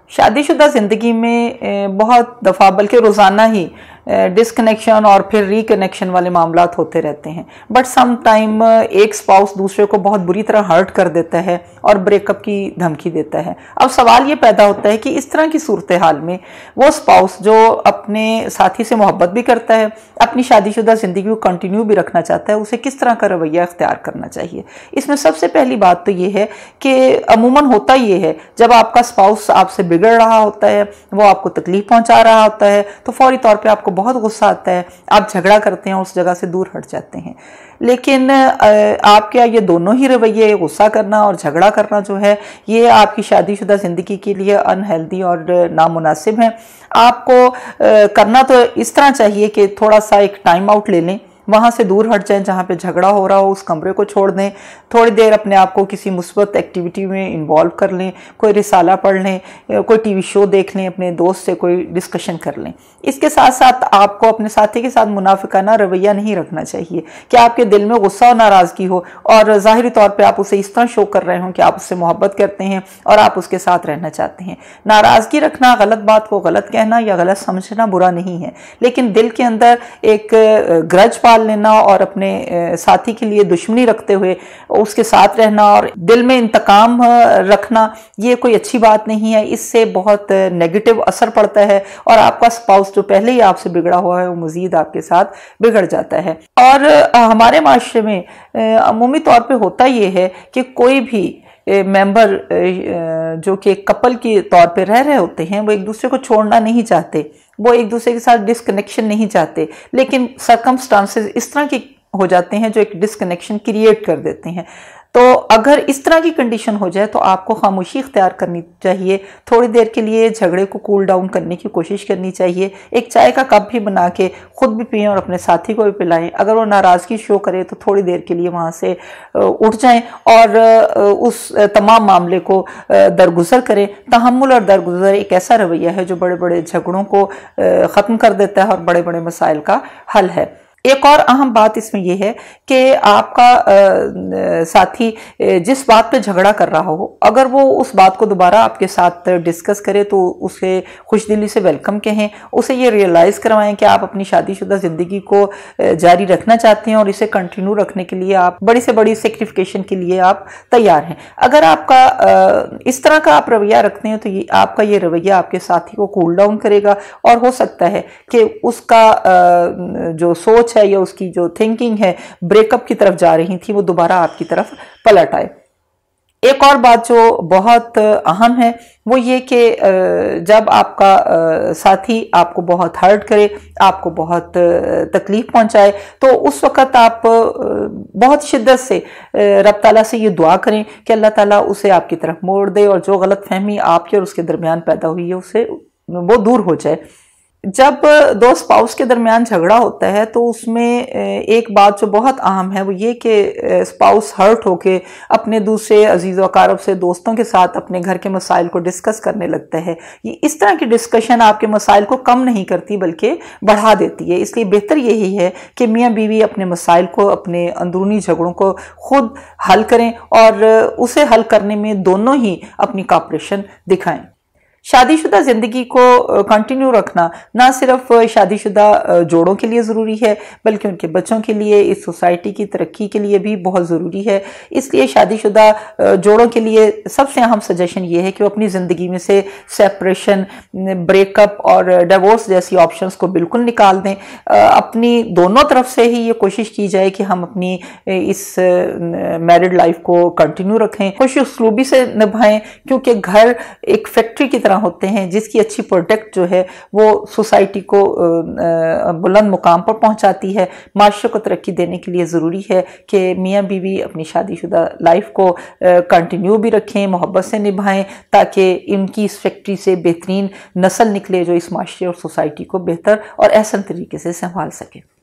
شادی شدہ زندگی میں بہت دفعہ بلکہ روزانہ ہی ڈسکنیکشن اور پھر ریکنیکشن والے معاملات ہوتے رہتے ہیں، بٹ سم ٹائم ایک سپاؤس دوسرے کو بہت بری طرح ہرٹ کر دیتا ہے اور بریک اپ کی دھمکی دیتا ہے۔ اب سوال یہ پیدا ہوتا ہے کہ اس طرح کی صورتحال میں وہ سپاؤس جو اپنے ساتھی سے محبت بھی کرتا ہے، اپنی شادی شدہ زندگی کو کنٹینیو بھی رکھنا چاہتا ہے، اسے کس طرح کا رویہ اختیار کرنا چاہیے۔ اس میں سب سے پہلی بات تو یہ ہے کہ عموماً ہوتا یہ ہے جب آپ کا سپاؤس آپ سے بگڑ رہا ہوتا ہے، وہ آپ کو تکلیف پہنچا رہا ہوتا ہے، تو فوری طور پہ آپ کو بہت غصہ آتا ہے، آپ جھگڑا کرتے ہیں، اس جگہ سے دور ہٹ جاتے ہیں۔ لیکن آپ کیا یہ دونوں ہی رویے، غصہ کرنا اور جھگڑا کرنا جو ہے، یہ آپ کی شادی شدہ زندگی کے لیے انہیلدی اور نامناسب ہیں؟ آپ کو کرنا تو اس طرح چاہیے کہ تھوڑا سا ایک ٹائم آؤٹ لے لیں، وہاں سے دور ہٹ جائیں، جہاں پہ جھگڑا ہو رہا ہو اس کمرے کو چھوڑ دیں، تھوڑی دیر اپنے آپ کو کسی مثبت ایکٹیویٹی میں انوالو کر لیں، کوئی رسالہ پڑھ لیں، کوئی ٹی وی شو دیکھ لیں، اپنے دوست سے کوئی ڈسکشن کر لیں۔ اس کے ساتھ ساتھ آپ کو اپنے ساتھی کے ساتھ منافقانہ رویہ نہیں رکھنا چاہیے کہ آپ کے دل میں غصہ اور ناراضگی ہو اور ظاہری طور پہ آپ اسے اس طرح شو کر رہے ہوں کہ آپ اس سے محبت کرتے ہیں اور آپ اس کے ساتھ رہنا چاہتے ہیں۔ ناراضگی رکھنا، غلط بات کو غلط کہنا یا غلط سمجھنا برا نہیں ہے، لیکن دل کے اندر ایک گرج پال لینا اور اپنے ساتھی کے لیے دشمنی رکھتے ہوئے اس کے ساتھ رہنا اور دل میں انتقام رکھنا، یہ کوئی اچھی بات نہیں ہے۔ اس سے بہت نیگیٹو اثر پڑتا ہے اور آپ کا سپاؤس جو پہلے ہی آپ سے بگڑا ہوا ہے وہ مزید آپ کے ساتھ بگڑ جاتا ہے۔ اور ہمارے معاشرے میں عمومی طور پہ ہوتا یہ ہے کہ کوئی بھی ممبر جو کہ کپل کے طور پہ رہ رہے ہوتے ہیں، وہ ایک دوسرے کو چھوڑنا نہیں چاہتے، وہ ایک دوسرے کے ساتھ ڈسکنیکشن نہیں چاہتے، لیکن سرکمسٹانسز اس طرح کے ہو جاتے ہیں جو ایک ڈسکنیکشن کریٹ کر دیتے ہیں۔ تو اگر اس طرح کی کنڈیشن ہو جائے تو آپ کو خاموشی اختیار کرنی چاہیے، تھوڑی دیر کے لیے جھگڑے کو کول ڈاؤن کرنے کی کوشش کرنی چاہیے، ایک چائے کا کپ بھی بنا کے خود بھی پئیں اور اپنے ساتھی کو بھی پلائیں۔ اگر وہ ناراضگی شو کرے تو تھوڑی دیر کے لیے وہاں سے اٹھ جائیں اور اس تمام معاملے کو درگزر کریں۔ تحمل اور درگزر ایک ایسا رویہ ہے جو بڑے بڑے جھگڑوں کو ختم کر دیتا ہے اور بڑے بڑے مسائل کا حل ہے۔ ایک اور اہم بات اس میں یہ ہے کہ آپ کا ساتھی جس بات پہ جھگڑا کر رہا ہو، اگر وہ اس بات کو دوبارہ آپ کے ساتھ ڈسکس کرے تو اسے خوش دلی سے ویلکم کہیں، اسے یہ ریئلائز کروائیں کہ آپ اپنی شادی شدہ زندگی کو جاری رکھنا چاہتے ہیں اور اسے کنٹینیو رکھنے کے لیے آپ بڑی سے بڑی سیکریفیکیشن کے لیے آپ تیار ہیں۔ اگر آپ کا اس طرح کا آپ رویہ رکھتے ہیں تو آپ کا یہ رویہ آپ کے ساتھی کو کول ڈاؤن کرے گا اور ہو سکتا ہے کہ اس کا جو سوچ ہے یا اس کی جو تھنکنگ ہے بریک اپ کی طرف جا رہی تھی، وہ دوبارہ آپ کی طرف پلٹ آئے۔ ایک اور بات جو بہت اہم ہے وہ یہ کہ جب آپ کا ساتھی آپ کو بہت ہرٹ کرے، آپ کو بہت تکلیف پہنچائے، تو اس وقت آپ بہت شدت سے رب تعالیٰ سے یہ دعا کریں کہ اللہ تعالیٰ اسے آپ کی طرف موڑ دے اور جو غلط فہمی آپ کے اور اس کے درمیان پیدا ہوئی ہے اسے وہ دور ہو جائے۔ جب دو سپاؤس کے درمیان جھگڑا ہوتا ہے تو اس میں ایک بات جو بہت اہم ہے وہ یہ کہ سپاؤس ہرٹ ہو کے اپنے دوسرے عزیز و اقارب سے، دوستوں کے ساتھ اپنے گھر کے مسائل کو ڈسکس کرنے لگتا ہے۔ یہ اس طرح کی ڈسکشن آپ کے مسائل کو کم نہیں کرتی بلکہ بڑھا دیتی ہے۔ اس لیے بہتر یہی ہے کہ میاں بیوی اپنے مسائل کو، اپنے اندرونی جھگڑوں کو خود حل کریں اور اسے حل کرنے میں دونوں ہی اپنی کوآپریشن دکھائیں۔ شادی شدہ زندگی کو کنٹینیو رکھنا نہ صرف شادی شدہ جوڑوں کے لیے ضروری ہے بلکہ ان کے بچوں کے لیے، اس سوسائٹی کی ترقی کے لیے بھی بہت ضروری ہے۔ اس لیے شادی شدہ جوڑوں کے لیے سب سے اہم سجیشن یہ ہے کہ وہ اپنی زندگی میں سے سیپریشن، بریک اپ اور ڈیورس جیسی آپشنز کو بالکل نکال دیں۔ اپنی دونوں طرف سے ہی یہ کوشش کی جائے کہ ہم اپنی اس میرڈ لائف کو کنٹینیو رکھیں، خوش اسلوبی سے نبھائیں، کیونکہ گھر ایک فیکٹری کی طرح ہوتے ہیں جس کی اچھی پروڈکٹ جو ہے وہ سوسائٹی کو بلند مقام پر پہنچاتی ہے۔ معاشرے کو ترقی دینے کے لیے ضروری ہے کہ میاں بیوی اپنی شادی شدہ لائف کو کنٹینیو بھی رکھیں، محبت سے نبھائیں، تاکہ ان کی اس فیکٹری سے بہترین نسل نکلے جو اس معاشرے اور سوسائٹی کو بہتر اور احسن طریقے سے سنبھال سکے۔